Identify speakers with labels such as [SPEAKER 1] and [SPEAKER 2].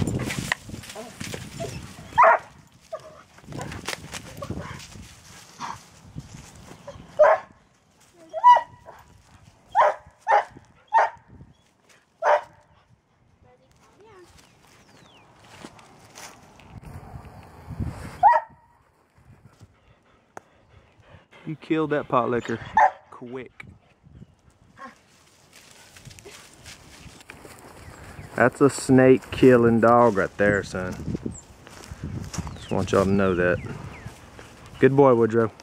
[SPEAKER 1] You killed that pot licker quick. That's a snake killing dog right there, son. Just want y'all to know that. Good boy, Woodrow.